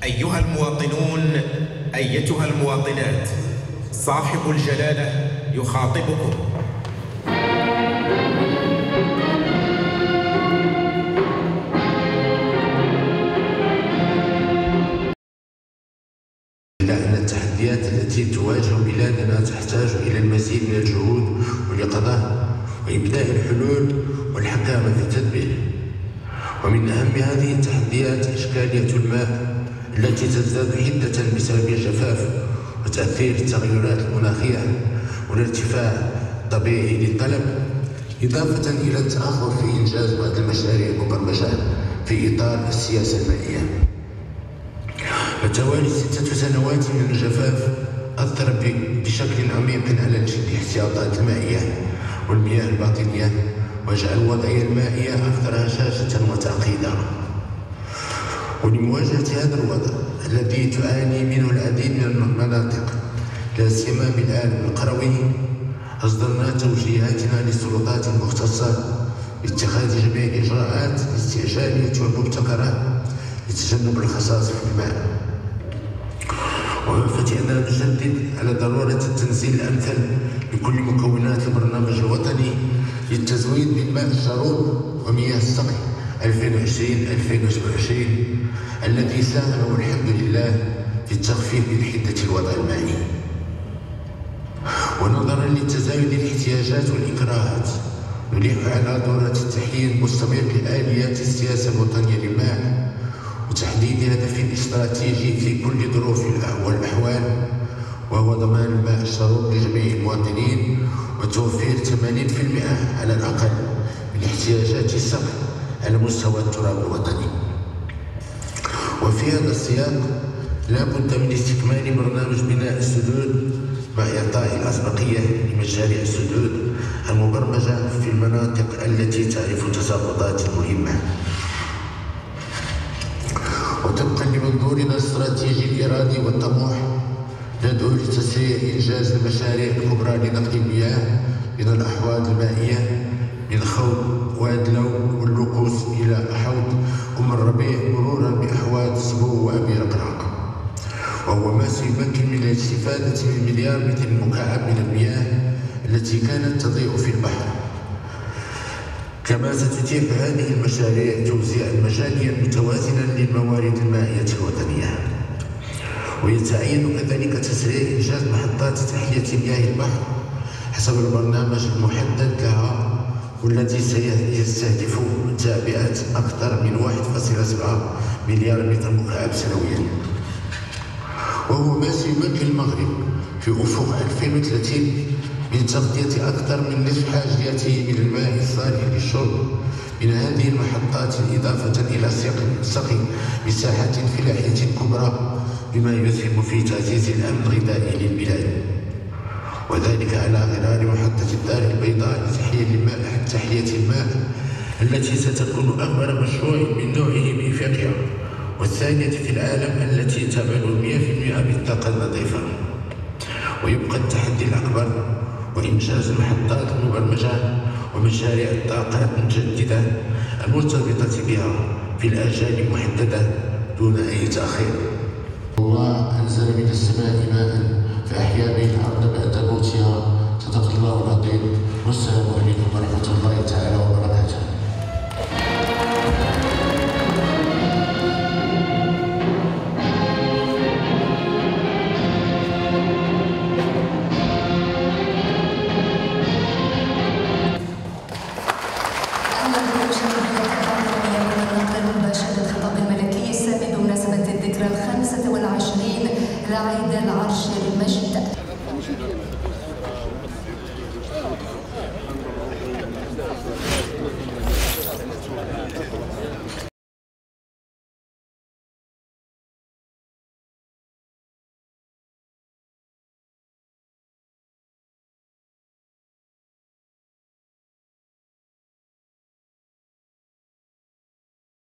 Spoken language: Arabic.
أيها المواطنون، أيتها المواطنات، صاحب الجلالة يخاطبكم. أن التحديات التي تواجه بلادنا تحتاج إلى المزيد من الجهود واليقظة وإبداء الحلول والحكامة في التدبير. ومن أهم هذه التحديات إشكالية الماء التي تزداد حدة بسبب الجفاف وتأثير التغيرات المناخية والارتفاع الطبيعي للطلب، إضافة إلى التأخر في إنجاز بعض المشاريع المبرمجة في إطار السياسة المائية. وتوالي 6 سنوات من الجفاف أثر بشكل عميق على الاحتياطات المائية والمياه الباطنية، وجعل الوضعية المائية أكثر هشاشة وتعقيدا. ولمواجهة هذا الوضع الذي تعاني منه العديد من المناطق لا سيما بالعالم القروي، أصدرنا توجيهاتنا للسلطات المختصة باتخاذ جميع الإجراءات الاستعجالية والمبتكرة لتجنب الخصاص في الماء. وفتئنا نشدد على ضرورة التنزيل الأمثل لكل مكونات البرنامج الوطني للتزويد بالماء الجارور ومياه السقي 2020-2027 الذي ساهم والحمد لله في التخفيف من حدة الوضع المائي. ونظرا لتزايد الاحتياجات والإكراهات، نلح على ضرورة التحليل المستمر لآليات السياسة الوطنية للماء وتحديد هدف استراتيجي في كل ظروف والأحوال، وهو ضمان الماء الشرب لجميع المواطنين وتوفير 80% على الأقل من احتياجات السقي على مستوى التراب الوطني. وفي هذا السياق لا بد من استكمال برنامج بناء السدود مع إعطاء الأسبقية لمشاريع السدود المبرمجة في المناطق التي تعرف تساقطات مهمة. وطبقا لمنظورنا الاستراتيجي الإرادي والطموح، ندعو لتسريع إنجاز المشاريع الكبرى لنقل المياه من الأحواض المائية من خوض وادلو واللقوس إلى حوض أم الربيع مرورا بأحواض سبو وأبي رقراق، وهو ما سيمكن من الاستفادة من مليار متر مكعب من المياه التي كانت تضيء في البحر. كما ستتيح هذه المشاريع توزيعا مجاليا متوازنا للموارد المائية الوطنية. ويتعين كذلك تسريع إنجاز محطات تحلية مياه البحر حسب البرنامج المحدد لها، والذي سيستهدف تعبئة أكثر من 1.7 مليار متر مكعب سنويا، وهو ما سيمكن المغرب في أفق 2030 من تغطية أكثر من نصف حاجيته من الماء الصالح للشرب من هذه المحطات، إضافة إلى سقي مساحات فلاحية كبرى بما يسهم في تعزيز الأمن الغذائي للبلاد، وذلك على غرار محطة الدار البيضاء لتحلية الماء التي ستكون أكبر مشروع من نوعه بإفريقيا والثانية في العالم التي تعمل 100% بالطاقة النظيفة. ويبقى التحدي الأكبر وإنجاز المحطات المبرمجة ومشاريع الطاقات المتجددة المرتبطة بها في الآجال المحددة دون أي تأخير. الله أنزل من السماء ماء فأحيا به الأرض بعد موتها. صدق الله العظيم، والسلام عليكم ورحمة الله تعالى وبركاته. بمناسبة الذكرى 25 لعيد العرش المجيد.